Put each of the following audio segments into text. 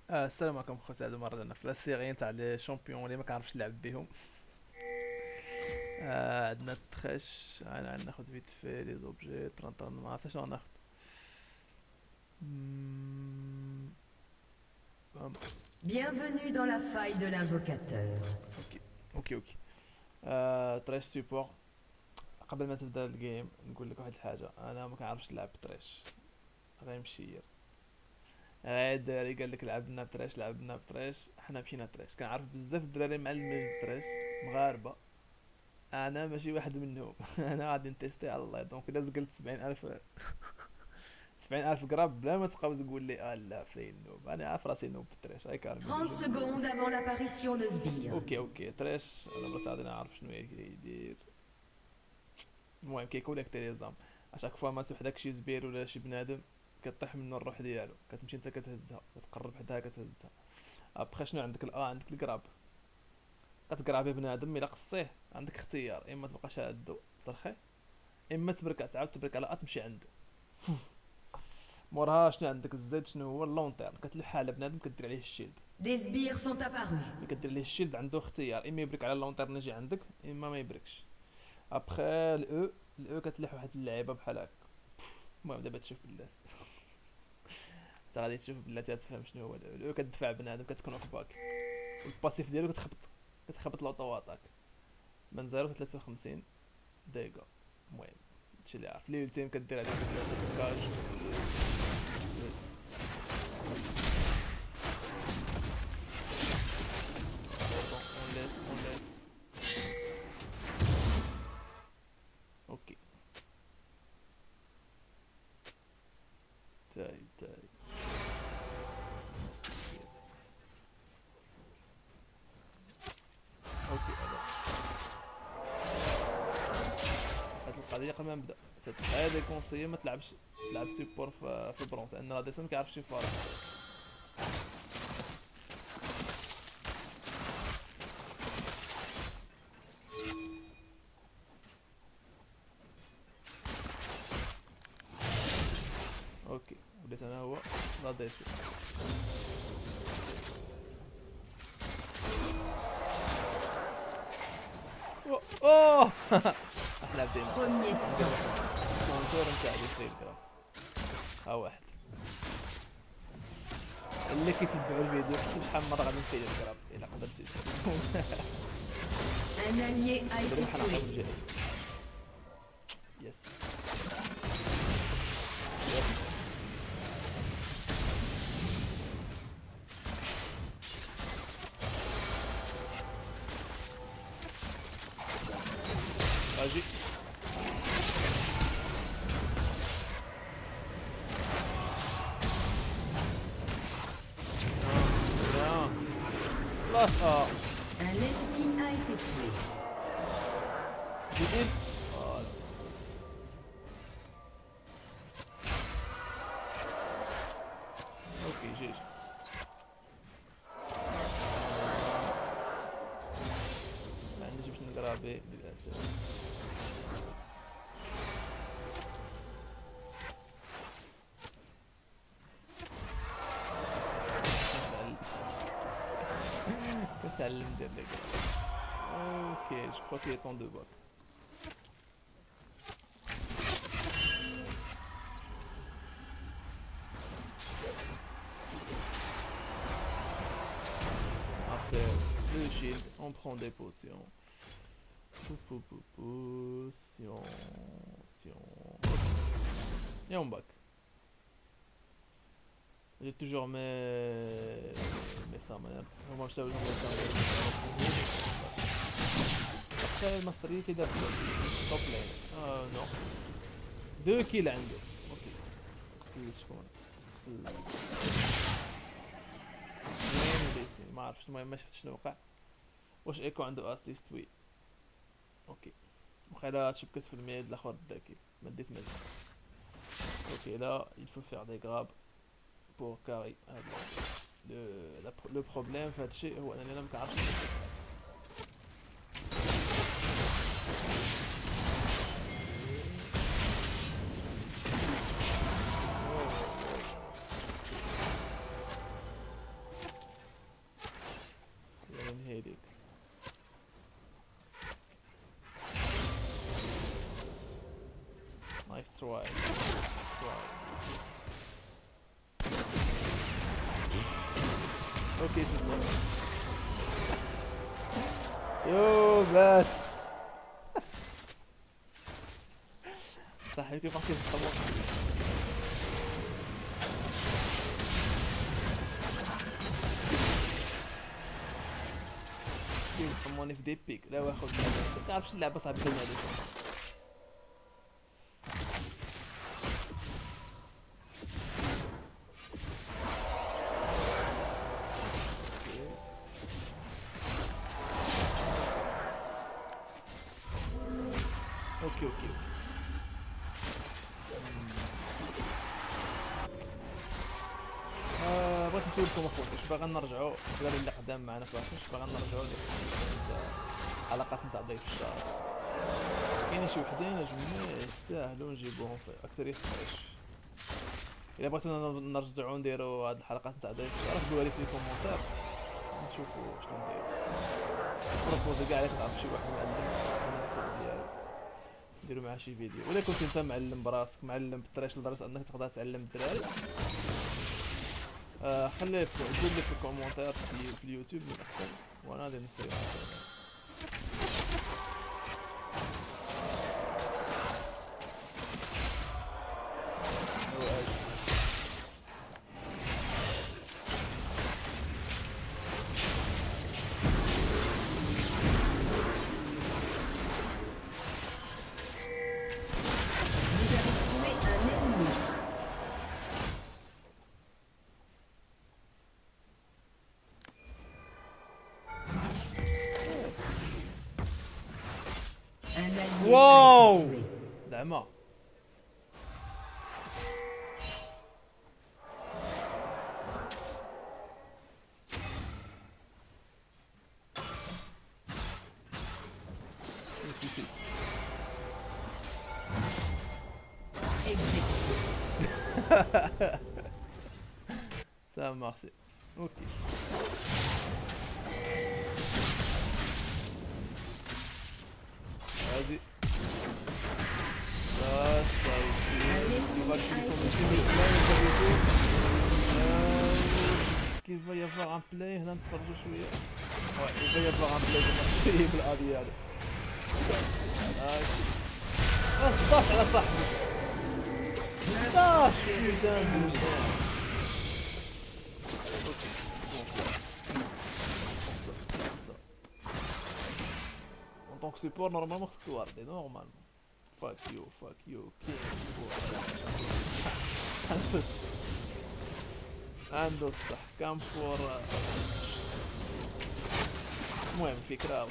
السلام عليكم خوتي. هذا المره انا في لاسيغي تاع لي شامبيون اللي ما كنعرفش نلعب بهم. عندنا التخش، انا ناخذ فيت في لي زوبجي 30 ما عرفتش شنو ناخذ. مم، أم، Bienvenue dans la faille de l'invocateur. اوكي اوكي. تريش سيبور. قبل ما تبدا الجيم نقول لك واحد الحاجه، انا ما كنعرفش نلعب بتريش، غيمشير غير الدراري قال لك لعبنا بتريش لعبنا بتريش، حنا مشينا تريش. كنعرف بزاف الدراري معلمين بتريش مغاربه، انا ماشي واحد منهم. انا غادي نتيستي على الله. دونك الا زقلت 70,000 70,000 قراب بلا ما تبقاو تقول لي لا فين نوب، انا عارف راسي نوب في التريش هاي كارمي 30 ديجا. secondes avant l'apparition de sbires. اوكي تريش انا بس غادي نعرف شنو يدير. المهم كيكوليكتي لي زام اشاك فوا ما توحدك شي زبير ولا شي بنادم، كطيح منه الروح ديالو، كتمشي انت كتهزها، كتقرب حداها كتهزها. ابخي شنو عندك عندك القراب، كتقرابي بنادم الا قصيه عندك اختيار، اما تبقى شادو ترخي، اما تبرك تعاود تبرك على تمشي عنده. موراها شنو عندك الزيد، شنو هو اللون تيرن، كتلوح على بنادم كدير عليه الشيلد. Des sbires sont apparus. ملي كدير عليه الشيلد عنده اختيار، اما يبرك على اللون تيرن يجي عندك، اما ما يبركش. ابخي الاو كتلوح واحد اللعيبه بحال هكا. المهم دابا تشوف بلاتي. انت غادي تشوف بلاتي تفهم شنو هو الاو. كتدفع بنادم كتكون باك، والباسيف ديالو كتخبط لوطو اتاك من 0 ل 53 دقيقه. المهم هادشي اللي عارف. لي التيم كدير عليه كاج. اون ليس اوكي. تاي اوكي هاد القضيه قبل ما نبدا هذا كونسيي ما تلعب سيبور في برونز، لان غادي ما كيعرفش يفارق. اوكي بديت انا هو راديسي. اوه احلى بدينا Premier sang. الكونتور نتاع الفيل كرا. ها واحد اللي كيتبعوا الفيديو حسب شحال من مره غادي نسير الكراب الا قدرتي تحسبهم. Un allié a دابا été بحال هكا tué. بالجهد. يس اجي. خلاص Un ennemi a été tué. جديد. اوكي جيج. ما عنديش باش نقرا به للاسف. كنتعلم ندير لك. اوكي جو كخوا كي طون دو باك. Après le shield, on prend des potions. Potions. Et on back. J'ai toujours mes summons. Moi je savais mes summons. Après le master qui date top lane. Non. 2 kills عنده. اوكي. قتل شكون؟ قتل وين ليسي ما عرفتش. المهم ما شفت شنو وقع. واش ايكو عنده اسيست؟ وي. اوكي. وخيلا تشبكت في الميد الاخر داكي ما ديت مال. اوكي là il faut faire des grabs pour carry. Le problème في هادشي هو انني انا مكنعرفش تراي اوكي شو صار سو باد صح كيف عرفتي تتصور كيف يسموني في دي بيك لا واخد ما تعرفش اللعبه صعيبه هذيك اوكي بغيت نسولكم اخوتي واش باغا نرجعوا الدراري اللي قدام معنا في واش باغا نرجعوا حلقات نتاع ضيف الشهر كاين شي وحدين اجمل يستاهلوا نجيبوهم في اكثريه الفريش الا بغيتونا نرجعوا نديروا هاد الحلقات نتاع ضيف الشهر قولوا لي في الكومونتير نشوفوا شنو نديروا بروبوزي كاع اللي تعرف شي واحد معلم ديالو نديروا معاه شي فيديو ولا كنت انت معلم براسك معلم بالطريش لدرجه انك تقدر تعلم الدراري خليه قول لي في الكومنتات في اليوتيوب من احسن وانا غادي نستريح واو زعما ça a marché. Ok. Vas-y. Ça a été. On va tuer son équipe de est-ce qu'il va y avoir un play هنا نتفرجوا شوية. Ouais, il va y avoir un play de بالقضية هذا. 11 على صاحبي. 11 putain de En tant que support, normalement, c'est guardé, normalement. Fuck you, kill. عنده الصح كان فور المهم فكرة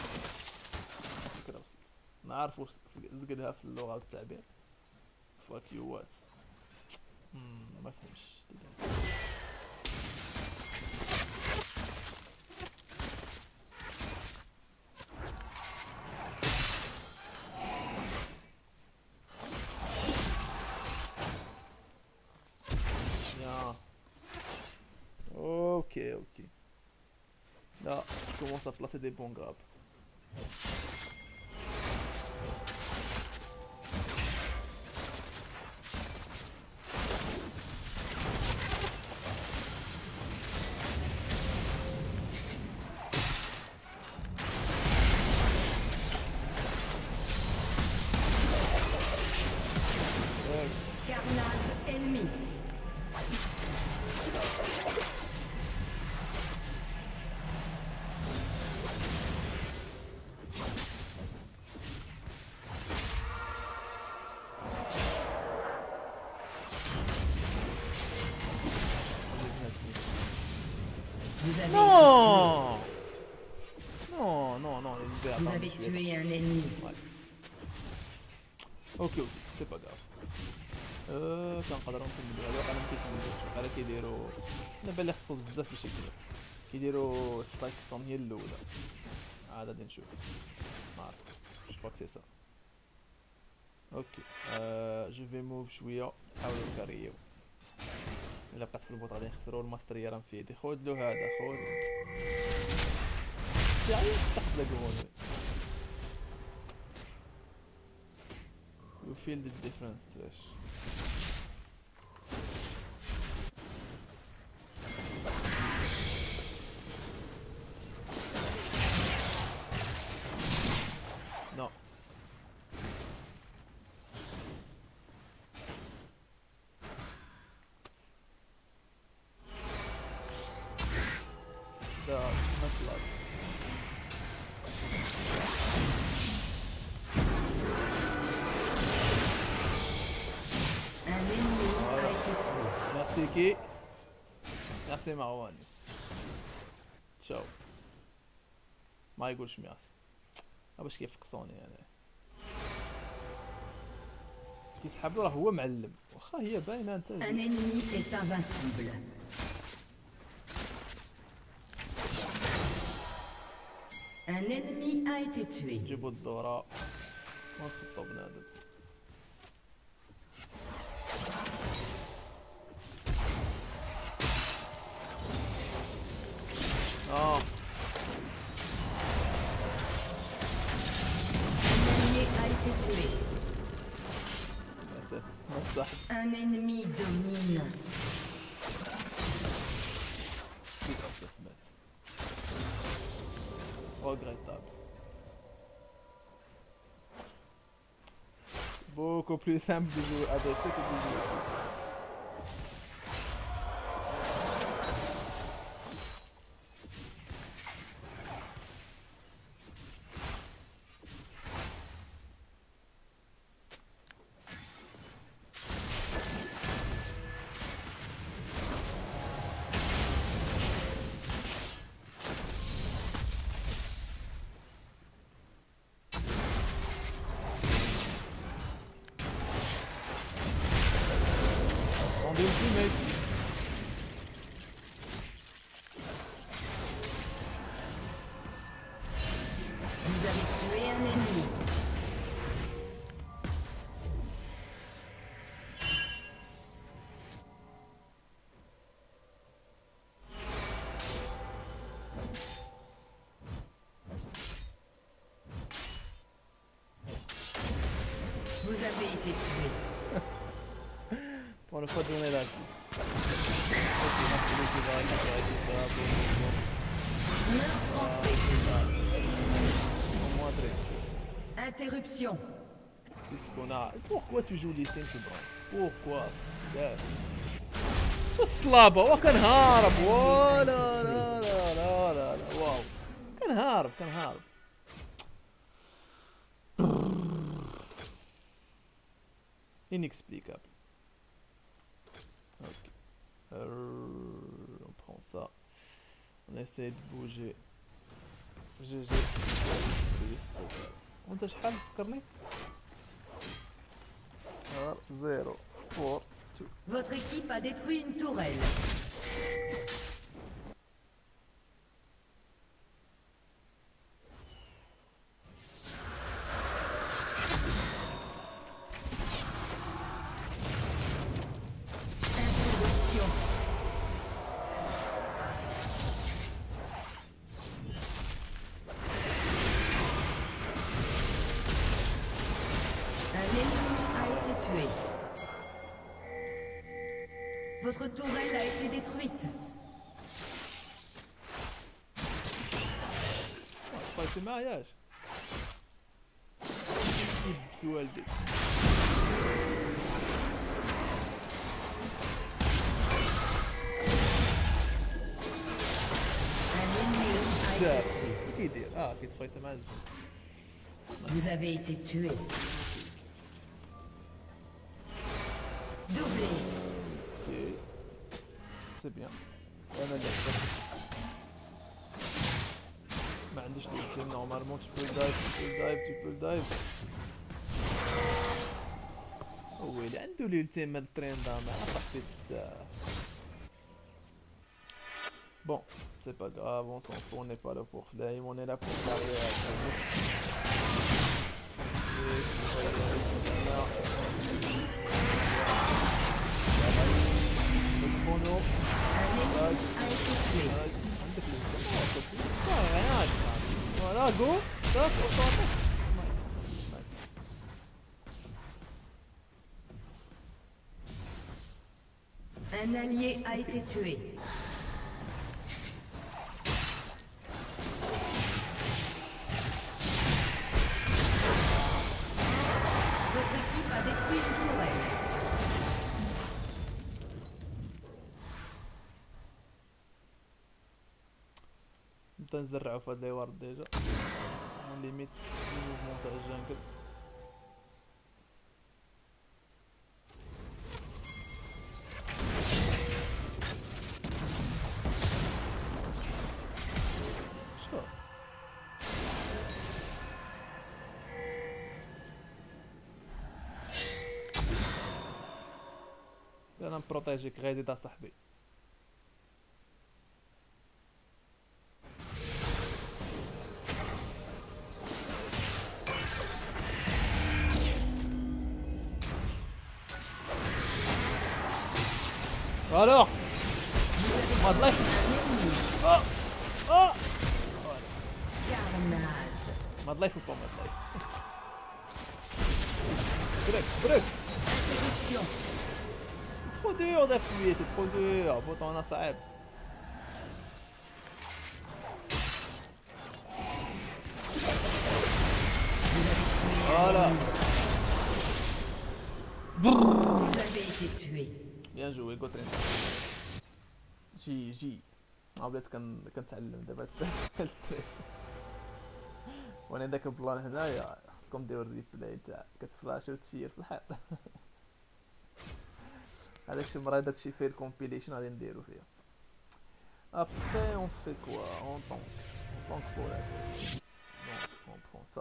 نعرفو زقدها في اللغة والتعبير فاك يو وات ما فهمش Ok. Là, je commence à placer des bons grabs. Carnage ennemi. Non, Vous avez tué un ennemi. Ouais. Ok, c'est pas grave. كنقدروا نكملوا هذا انا كيكملوا بحال كيديروا انا بالي خصو بزاف باش كيديروا ستايك ستون هي الاولى عاد غادي نشوف ما عرفت جو كخوا سي سا اوكي جو في موف شويه نحاولوا نكاريو الا بقات في البوط غادي نخسروا الماستريه راه في يدي خذ له هذا خذ سي عيط تاخذ لا كون You feel the difference Trash. No. The muscle. Un ennemi a été tué. Merci Ki. Merci Marwan. تشاو. ما يقولش ميرسي. باش كيفقصوني انا. كيسحب له راه هو معلم واخا هي باينه انت. Un ennemi est invincible. Un ennemi a été tué. جيبوا الدورة ونخطو بنادم. L'ennemi a été tué. للأسف ما تصح. Un ennemi domine. للأسف مات. Regrettable. Beaucoup plus simple de jouer ADC que de jouer ici. Ultimate. Vous avez tué un ennemi. Vous avez été tué. Pour ne pas donner l'assist. Meurtre en C. Interruption. C'est ce qu'on a. Pourquoi tu joues les 5 branches? Pourquoi? شو الصلابة؟ وكنهارب. لا لا لا لا لا لا واو. كنهارب. Inexplicable. Ok. On prend ça. On essaie de bouger. GG. وانت شحال فكرني؟ 0 4 2. Votre équipe a détruit une tourelle. Interruption. Un ennemi a été tué. Votre tourelle a été détruite. C'est mariage. يبس والدي. Un ennemi a été بزاف. tué. كيدير كيتفايت مع الجن. Vous avez été tué. Doublé. اوكي سي بيان. انا لعبت. ما عنديش التيم نورمالمون tu peux le dive. هو اللي عنده التيم هاد التريند ما عرفتي بزاف. Bon, c'est pas grave, on s'en fout, on n'est pas là pour flame, on est là pour carrière. Le chrono. Un ennemi a été tué. عندك الانترنت. Voilà, go. Stop, auto-attack. Nice. Un allié a été tué. Votre équipe a détruit une tourelle. نبدا نزرعو في هاد لي وارد ديجا اون ليميت الموفمون تاع الجانكل. شو انا نبروتيجيك غيزيد اصاحبي. Alors Mad Life. Oh Oh Carnage. Mad Life ou pas Mad Life? Bref. Interruption. Trop dur d'appuyer, c'est trop dur. Pourtant on a صعب. Voilà. Vous avez été tué. Bien joué Gotrin. جي بديت كنتعلم دابا التريش. وانا داك البلان هنايا خصكم ديروا الريبلاي تاع كتفلاشي وتشير في الحيط. هذاك الشيء مرة درت فيه الكومبيليشن غادي نديرو فيها. Après on fait quoi? On tank pour la tête. Donc on prend ça.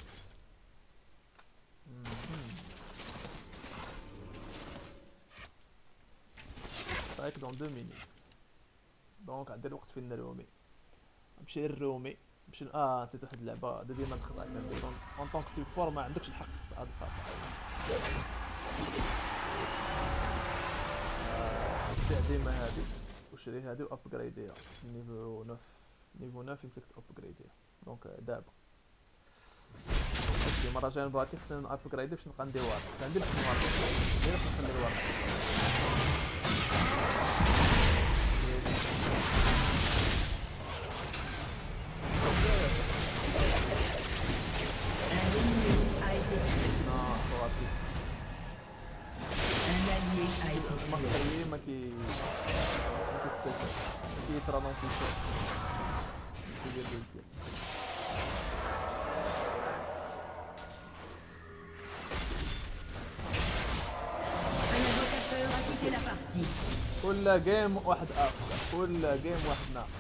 C'est vrai que dans 2 minutes. دونك عندي الوقت فين نرومي. نمشي نرومي نمشي نسيت واحد اللعبة هذا ديما الخطأ كندير اون طونك سيبور ما عندكش الحق تخطأ هاد الخطأ. بيع ديما هادي وشري هادي وابجريديها نيفو 9 نيفو 9 يمكنك تابجريديها دونك دابا. المرة الجاية نبغى كيف نابجريدي باش نبقى ندير واحد عندي باش نورك غير باش نخلي الورق. المصري ما كيتسكر كيترالونتي شويه كيدير بلتي. Un invocateur a quitté la partie. كل جيم واحد اخر كل جيم واحد ناقص.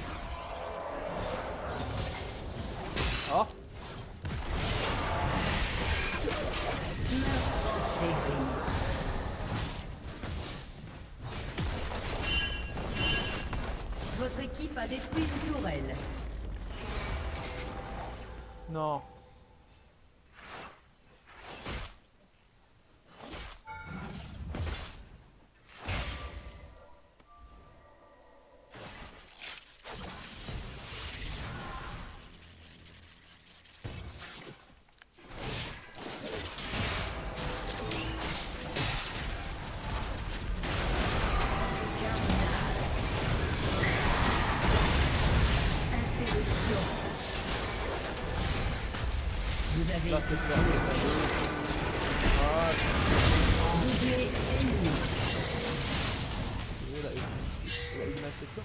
Votre équipe a détruit une tourelle. Non. Vous avez Là été c'est clair. doublé ennemi. Il a ignité quoi?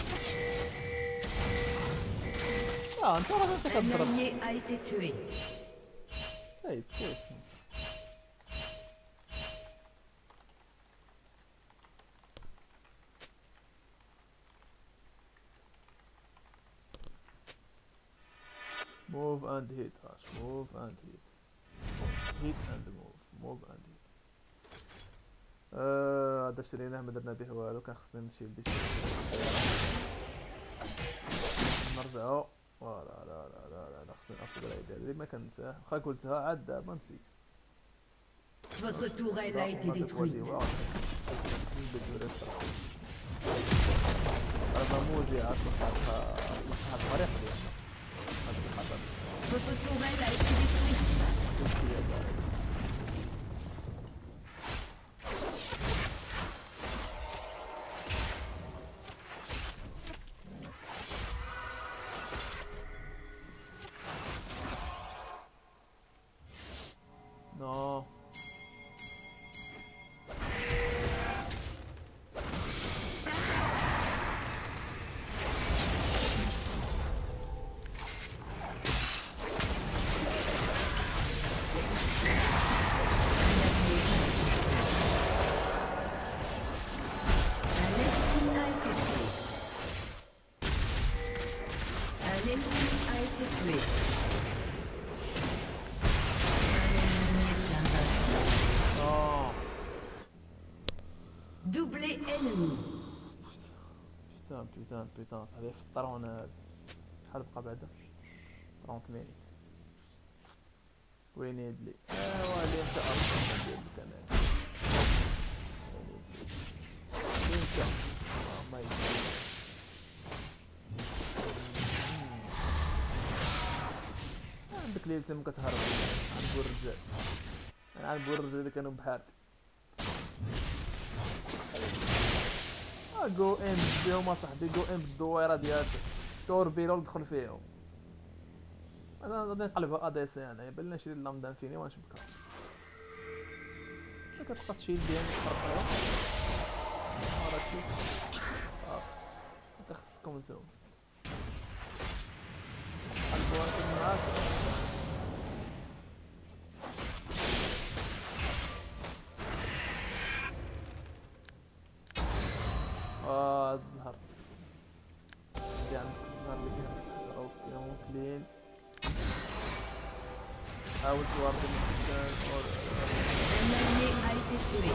انت راه انت Un كتضرب. allié a été tué. اي كيف move and hit Ash. Move and hit. Hit and move and hit. هذا شريناه ما درنا به والو كان خصنا نشيلدي نرجعو. لا لا لا لا لا خصني ابجريد هذه ما كنساه واخا قلتها عاد دابا نسيت. Votre tourelle a été détruite. هذا موجي عاد هاد الطريقة ديالنا هاد الخطر. Votre tourelle a été détruite. ennemi a été tué. Un ennemi est invincible. اه Doublé ennemi. بوتان صاحبي فطرونا هذا. شحال بقى بعدا 30 مينيت. وين يدلي ايوا اللي انت اصلا ديال الكنال وين انت ما يجي عندك ليلة تما كتهرب عنبو الرجال انا عنبو الرجال اللي كانوا بحالي جو ان بيهم اصاحبي جو ان بالدويره ديال توربيله ودخل فيهم انا غادي نقلبها اديس يعني بان نشري اللامدا فيني ونشبكها كتبقى تشيل ديال تفرقها راكي خصكم نتوما قلبوها معاك الزهر يعني الزهر اللي فيها اوكي كلين حاول توارد المكان Un ennemi a été tué.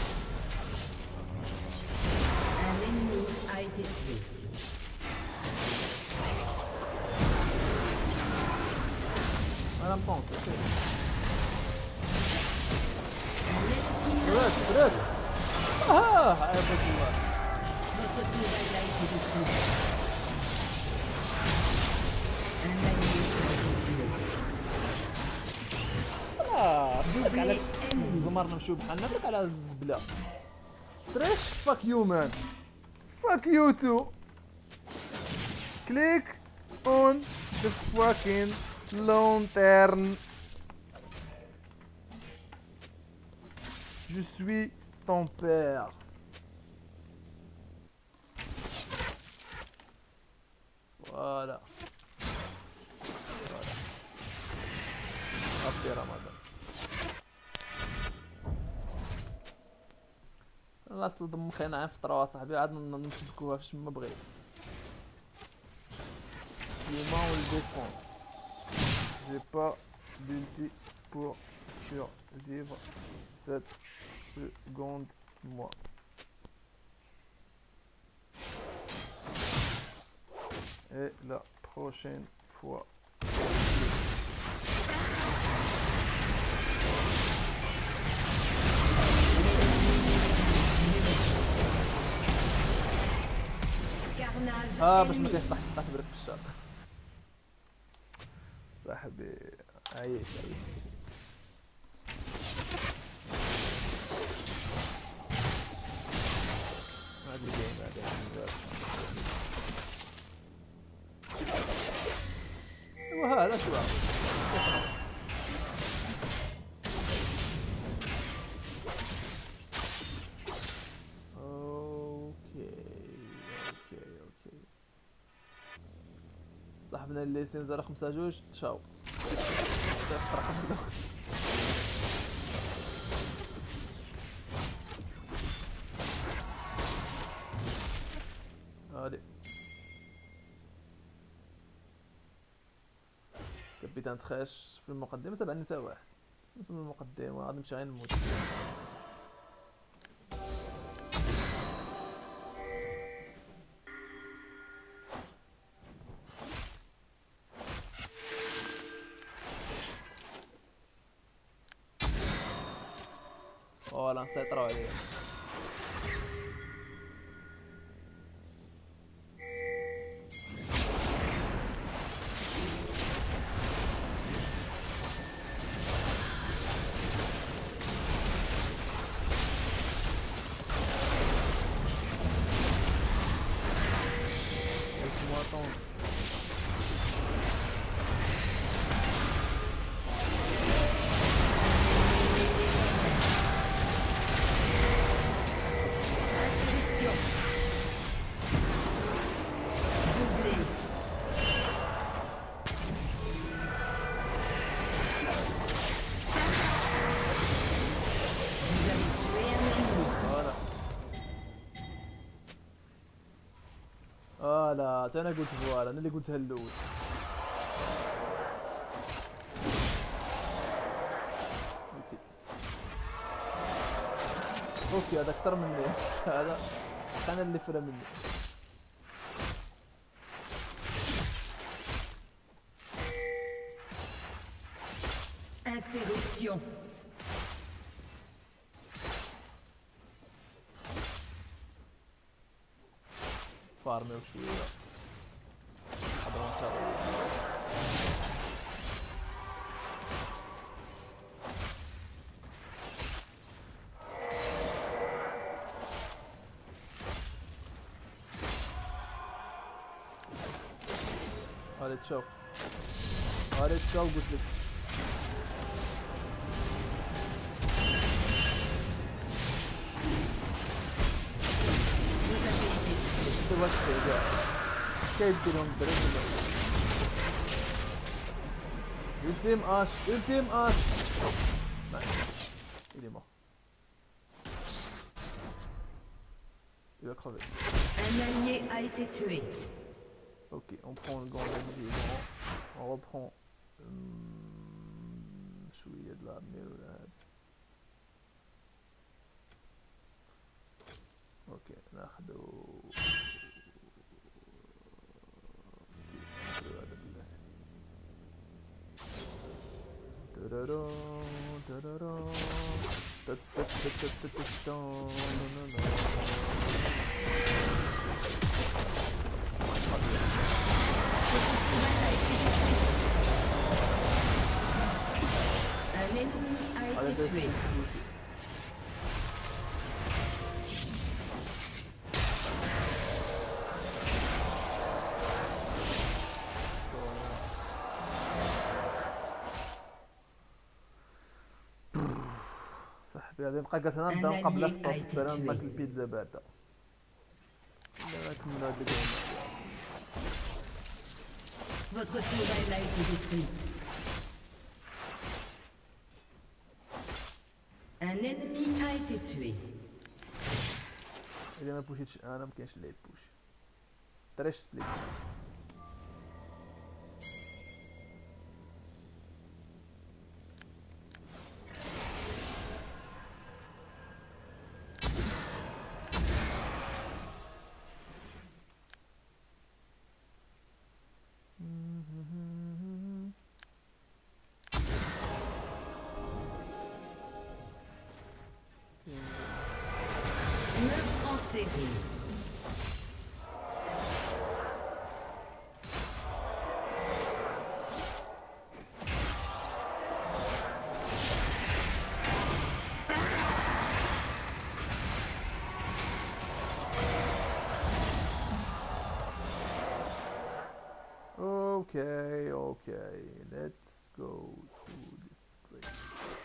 Un ennemi a été tué. انا مبونط رد عيبك الله Votre tourelle a été détruite. Un ennemi a été tué. دوبلي على الزمر نمشيو بحالنا دوك على الزبله تريش فاك يو مان فاك يو تو كليك اون ذا فاكين لونتيرن جو سوي ton père voilà Happy Ramadan. لا اصل ضم خينا عين فطرة صاحبي عاد نشبكوها فاش ما بغيت. Clément ou le défense. J'ai pas d'ulti pour survivre cette seconde moi. Et la prochaine fois. باش ما كيفتحش تبارك في الشاط صاحبي عييت هاد الجيم هذا وهذا شو صاحبنا اللي سين 052 تشاو هادي كابيتان تخاش في المقدمة تبعني تا واحد في المقدمة غادي نمشي غير نموت ولا نسيطروا عليه لا انا قلت فوالا انا اللي قلتها الاول اوكي هذا اكثر مني هذا انا اللي فرا مني. Interruption. فارمي وشويه حضروا نكرر. هذا تشوف هذا تشوف قلت لك. وقت كيف بدهم بريد التيم اش التيم اش il est mort. Il va crever. Un allié a été tué. Ok, on prend le gant d'allié, on reprend شوية de la merde. Ok, ناخدو Un ennemi a été tué. صاحبي غادي نبقى جالس هنا نبدا قبل الفطور ناكل البيتزا بارده. لا نكملوا هاد الجيم. Votre tourelle a été détruite. Un ennemi a été tué. اذا ما بوشيتش انا ما كاينش اللي يبوش. تريش سبليت. Meurtre en série. Okay, okay, let's go to this place.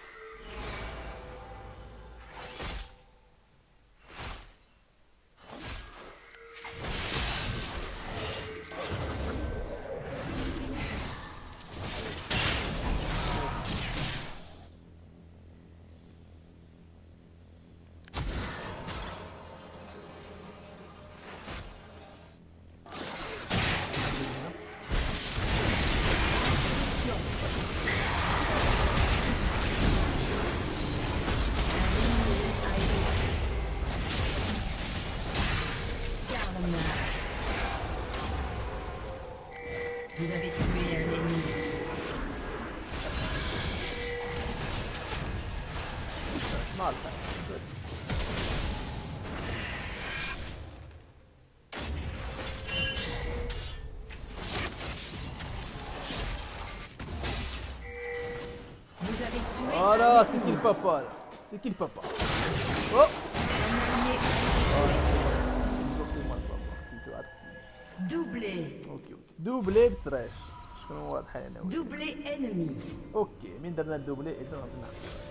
Vous avez tué un ennemi. Not bad. Good. Vous avez tué Voilà, c'est qui le papa là? C'est qui le papa? Oh! un allié. Toujours c'est moi le papa. Tito عرفتي. Doublé. اوكي اوكي. دوبلي بتراش. شكون هو واضح انا. Doublé ennemi. اوكي من درنا الدوبلي اذا ضربنا.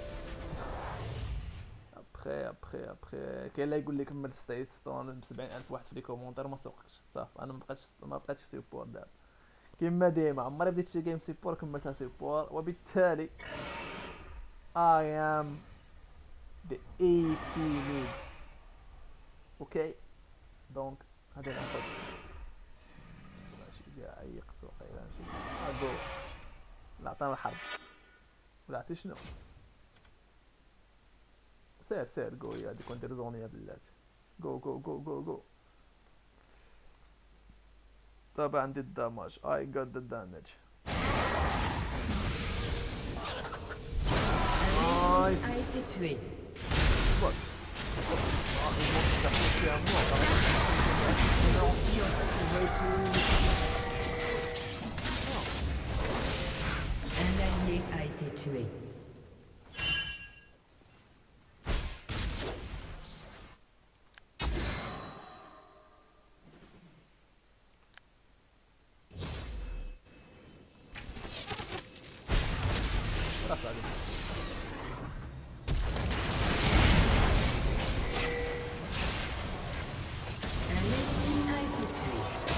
ابخي كاين اللي يقول لي كمل ستيت ستون ب 70000 واحد في لي كومونتير ما سوقتش صافي انا ما بقيتش سيبور دابا كيما ديما عمري بديت شي جيم سيبور كملتها سيبور وبالتالي I am the AP mid اوكي دونك غادي ناخذ ماشي كاع عيقت وقيلا نشوف اغو لا عطانا الحرب ولا عرفتي شنو سير سير جو يا هادي كندير زونيا بلاتي جو جو جو جو جو طبعا عندي الدماج I got the damage Un Nice. ennemi a été tué. What? Ah, il manque de faire un mort, Un allié a été tué. خلاص عليك Un ennemi a été tué.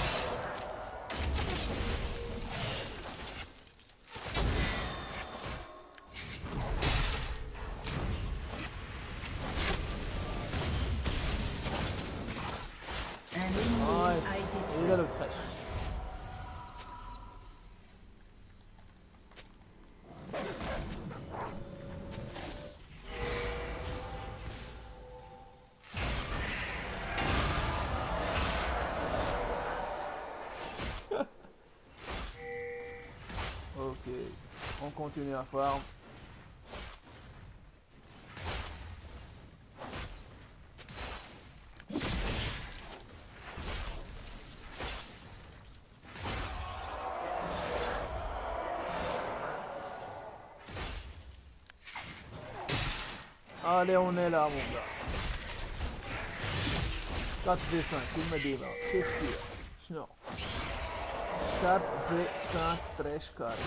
Un ennemi نايس a été الى tué. لو تخش Ok, on continue à farm. Allez, on est là, mon gars. 4v5, il me dit là. Qu'est-ce qu'il y a? Schnorr. 4v5 trash carry.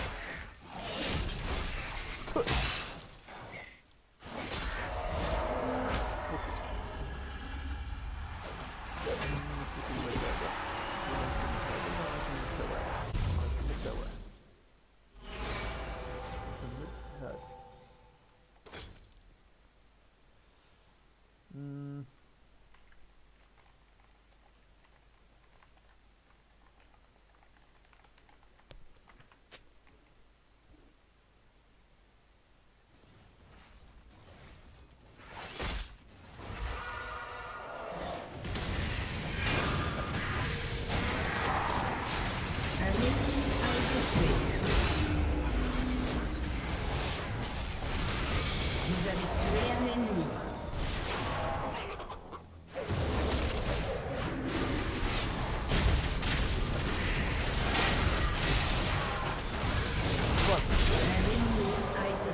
Un ennemi a été tué. Vous avez tué un ennemi. Un ennemi a été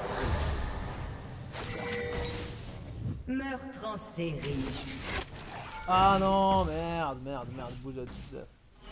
tué. Meurtre en série. Ah non, merde, merde, merde, bouge à 10.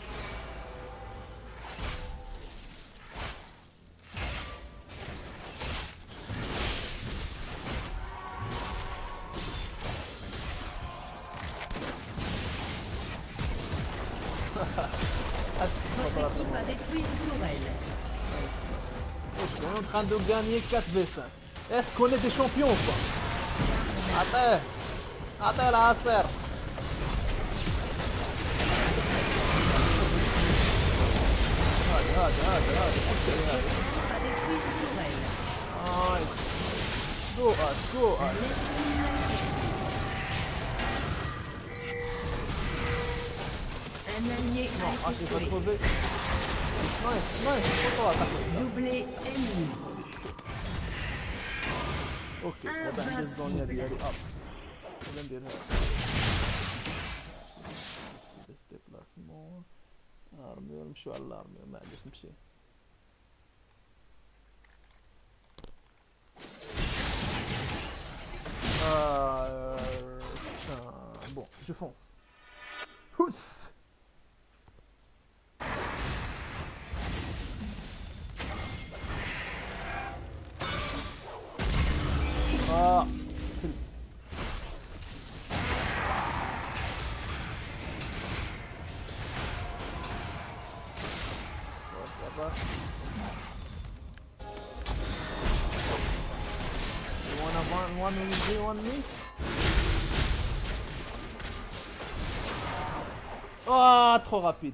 Votre équipe a détruit une tourelle. On est en train de gagner 4v5. Est-ce qu'on est des champions ou pas? Attends, attends la serre. هذا A détruit une tourelle. نايس جو اس جو Un اس ennemi a été tué. Un allié a عشان été tué. تخوفي نايس نايس خطوة تحت Doublé ennemi. اوكي دابا عندي الزونيا ديالي اب ولا ندير هذا ديسبلاسمون ارميور نمشيو على الارميور ما عنديش نمشي bon je fonce pousse ah kill. Voilà. You wanna one me? Ah, trop rapide.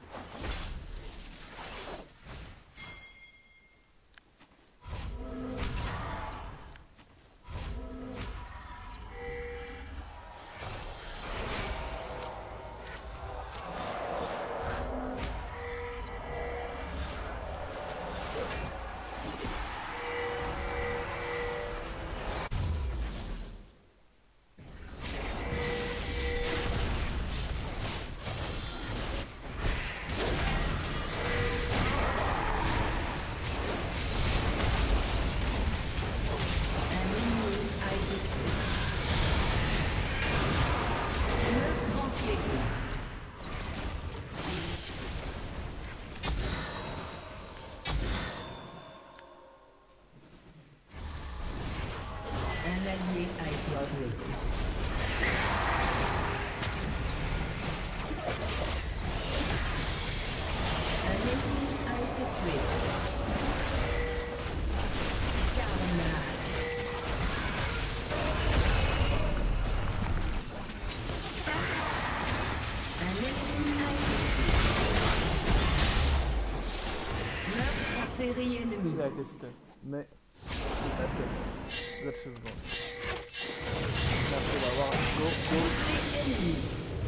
série ennemie. Il a été stun. Mais للأسف مقدرش الزون. Merci d'avoir go go. Ennemi.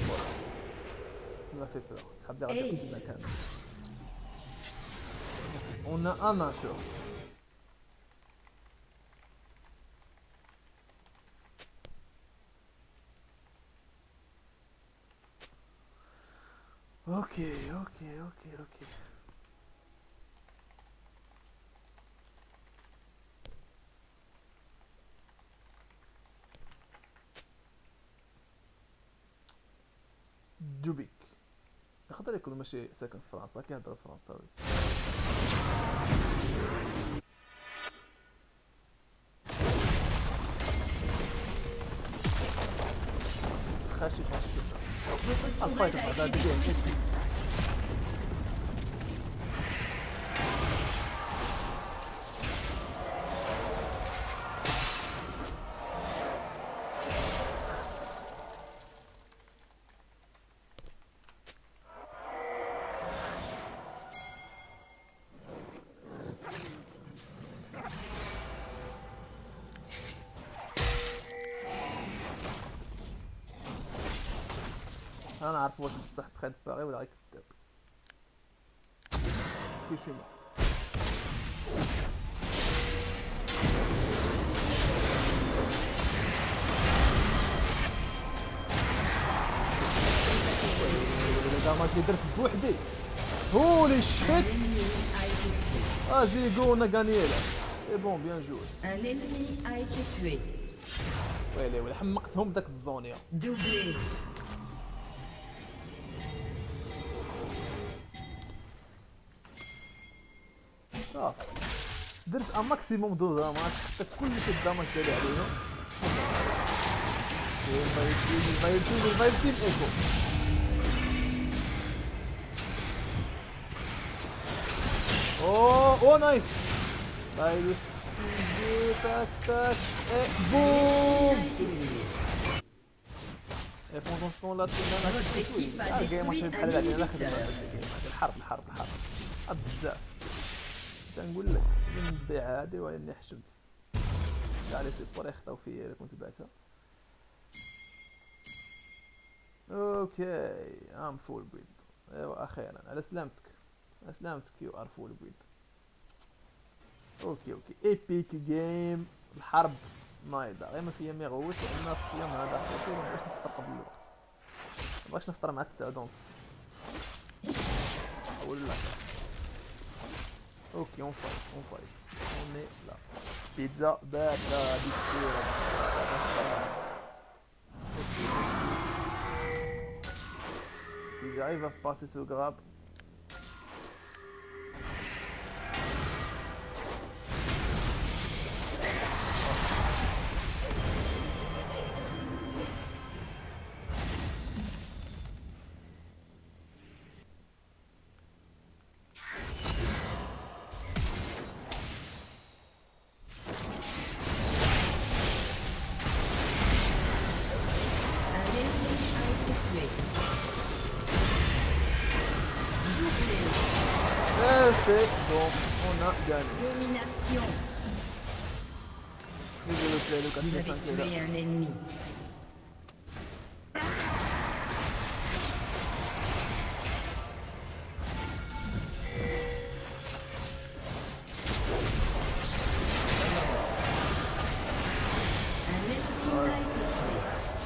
Il m'a fait peur. سحب لي غادي Ace. المكان. On a un Nashor. Ok, ok, ok, ok. دوبيك يقدر يكون ماشي ساكن في فرنسا كيهضر فرنساوي. خاشي في الشبه. Votre الفايت tourelle a هذا été دقيقة. détruite. انا عارف واش بصح بخيت باغي ولا غير كذاب. كيشيما الداماج اللي درت بوحدي. هولي شيت. L'ennemi a été tué. زيغو انا غانييلا. سي بون بيان جوي. Un ennemi a été tué. ويلي حمقتهم داك الزونيا. Doublé. صافي درت ان ماكسيموم دو داماج حطيت كلشي الداماج ديالي عليهم. الفايرتين ايكو. اوه نايس. بايد تاك تاك بوم. اي بوندون سطون لا Votre équipe a الجيم détruit بحال un هادي انا inhibiteur. خدمه هاد الجيم هادي الحرب بزاف تنقول لك نبيع عادي ولكن حشمت كاع لي سيبور يخطاو فيا الا كنت بعتها. اوكي ام فول بيلد. ايوا اخيرا على سلامتك يو ار فول بيلد. اوكي ايبيك جيم. الحرب نايضه غير ما فيا ميغوت لان الصيام هذا خطير ومبغيتش نفطر قبل الوقت. مبغيتش نفطر مع 9 ونص ولا. اوكي اون فايت اون اي لا بيتزا باردة ديك السيرة. Si j'arrive à passer ce grab. Un ennemi a été tué. Doublé. C'est bon, on a gagné. Domination. Désolé, le Vous 4 avez 5 est là. tué un ennemi. Un ennemi a été tué.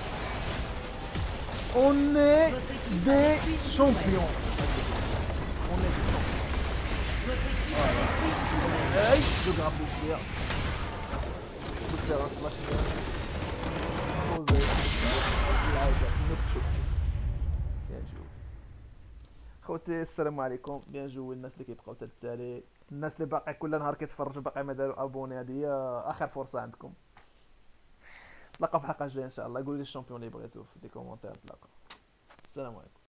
On est Votre équipe a des détruit une champions. tourelle. On est des champions. Votre équipe a détruit une tourelle. Hey, je grappe le tir. Je peux faire un smash down. Poser. نكتشوك. بيان جو. خوتي السلام عليكم. بيان جو الناس اللي كيبقاو حتى التالي. الناس اللي باقي كل نهار كيتفرجوا باقي ما داروا ابوني، هذه هي اخر فرصه عندكم. نتلاقاو في الحلقه الجايه ان شاء الله. قولوا لي الشامبيون اللي بغيتو في لي كومونتير. نتلاقاو. السلام عليكم.